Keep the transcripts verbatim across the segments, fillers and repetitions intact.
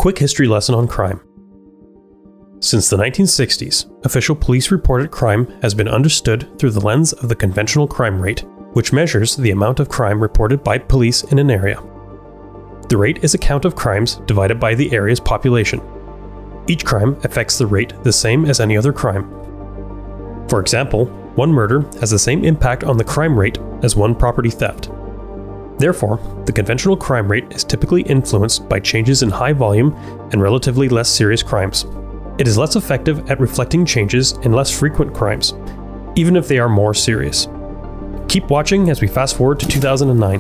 Quick history lesson on crime. Since the nineteen sixties, official police-reported crime has been understood through the lens of the conventional crime rate, which measures the amount of crime reported by police in an area. The rate is a count of crimes divided by the area's population. Each crime affects the rate the same as any other crime. For example, one murder has the same impact on the crime rate as one property theft. Therefore, the conventional crime rate is typically influenced by changes in high volume and relatively less serious crimes. It is less effective at reflecting changes in less frequent crimes, even if they are more serious. Keep watching as we fast forward to two thousand nine.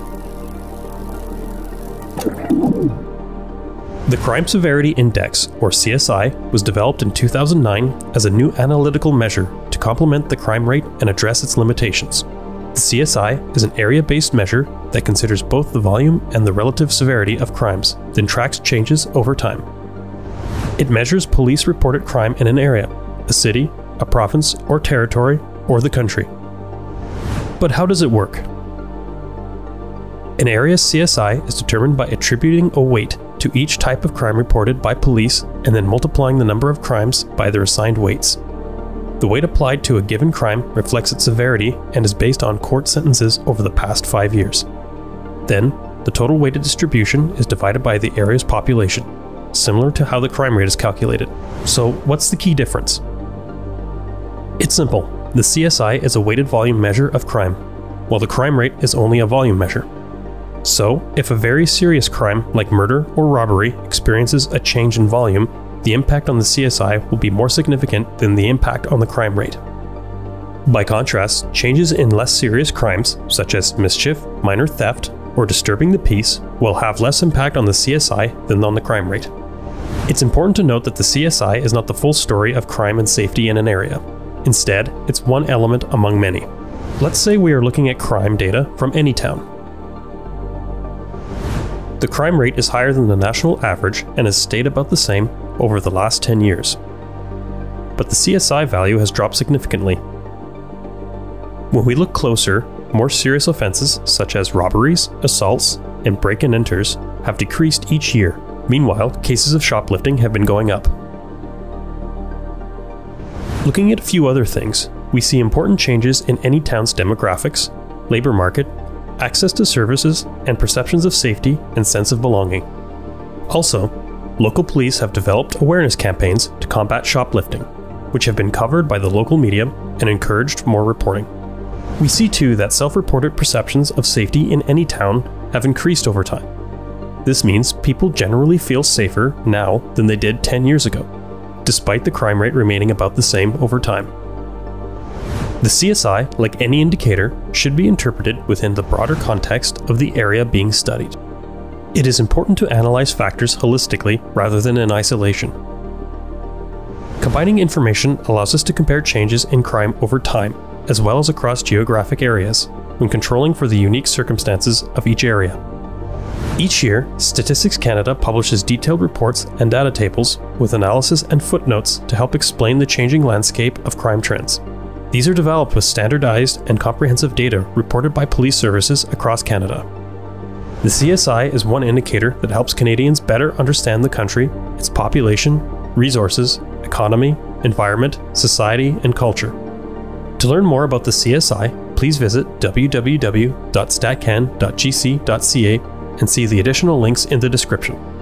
The Crime Severity Index, or C S I, was developed in two thousand nine as a new analytical measure to complement the crime rate and address its limitations. The C S I is an area-based measure that considers both the volume and the relative severity of crimes, then tracks changes over time. It measures police-reported crime in an area, a city, a province or territory, or the country. But how does it work? An area's C S I is determined by attributing a weight to each type of crime reported by police and then multiplying the number of crimes by their assigned weights. The weight applied to a given crime reflects its severity and is based on court sentences over the past five years. Then, the total weighted distribution is divided by the area's population, similar to how the crime rate is calculated. So, what's the key difference? It's simple. The C S I is a weighted volume measure of crime, while the crime rate is only a volume measure. So, if a very serious crime like murder or robbery experiences a change in volume, the impact on the C S I will be more significant than the impact on the crime rate. By contrast, changes in less serious crimes, such as mischief, minor theft, or disturbing the peace, will have less impact on the C S I than on the crime rate. It's important to note that the C S I is not the full story of crime and safety in an area. Instead, it's one element among many. Let's say we are looking at crime data from any town. The crime rate is higher than the national average and has stayed about the same over the last ten years. But the C S I value has dropped significantly. When we look closer, more serious offenses such as robberies, assaults, and break-and-enters have decreased each year. Meanwhile, cases of shoplifting have been going up. Looking at a few other things, we see important changes in any town's demographics, labor market, access to services, and perceptions of safety and sense of belonging. Also, local police have developed awareness campaigns to combat shoplifting, which have been covered by the local media and encouraged more reporting. We see too that self-reported perceptions of safety in any town have increased over time. This means people generally feel safer now than they did ten years ago, despite the crime rate remaining about the same over time. The C S I, like any indicator, should be interpreted within the broader context of the area being studied. It is important to analyze factors holistically rather than in isolation. Combining information allows us to compare changes in crime over time, as well as across geographic areas, when controlling for the unique circumstances of each area. Each year, Statistics Canada publishes detailed reports and data tables with analysis and footnotes to help explain the changing landscape of crime trends. These are developed with standardized and comprehensive data reported by police services across Canada. The C S I is one indicator that helps Canadians better understand the country, its population, resources, economy, environment, society, and culture. To learn more about the C S I, please visit w w w dot statcan dot g c dot c a and see the additional links in the description.